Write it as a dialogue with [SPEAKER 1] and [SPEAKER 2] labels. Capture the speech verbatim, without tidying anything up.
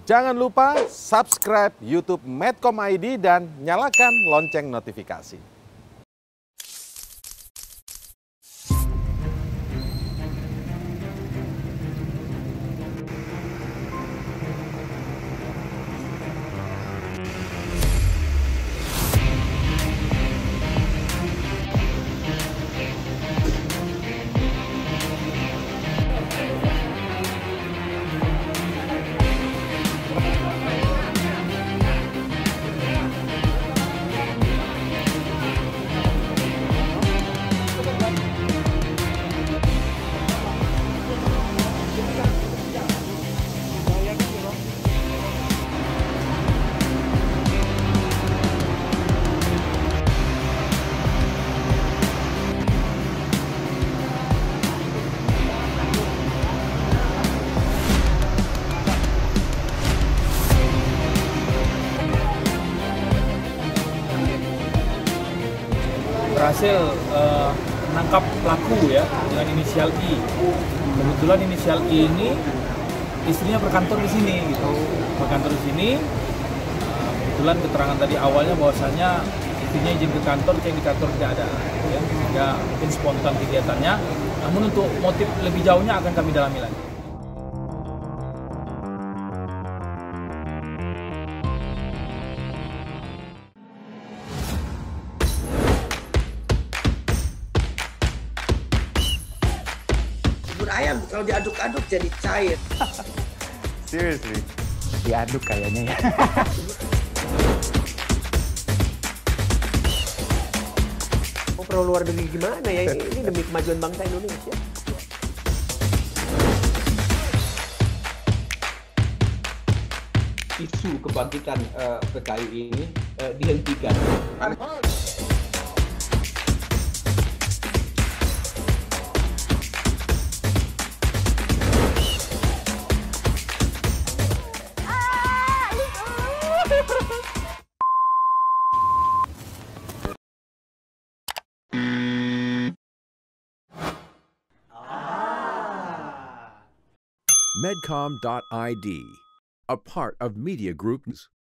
[SPEAKER 1] Jangan lupa subscribe YouTube Medcom I D dan nyalakan lonceng notifikasi.
[SPEAKER 2] Berhasil uh, menangkap pelaku ya dengan inisial I. Kebetulan inisial I ini istrinya berkantor di sini gitu. Berkantor di sini. Uh, kebetulan keterangan tadi awalnya bahwasanya istrinya izin ke kantor, cek di kantor tidak ada ya. Sehingga mungkin spontan kegiatannya. Namun untuk motif lebih jauhnya akan kami dalami lagi.
[SPEAKER 3] Ayam kalau diaduk-aduk jadi cair.
[SPEAKER 4] Seriously, diaduk kayaknya ya.
[SPEAKER 3] Mau perlu luar negeri gimana ya? Ini demi kemajuan bangsa Indonesia.
[SPEAKER 5] Isu kebangkitan uh, P K I ini uh, dihentikan.
[SPEAKER 6] Medcom dot I D, a part of Media Group News.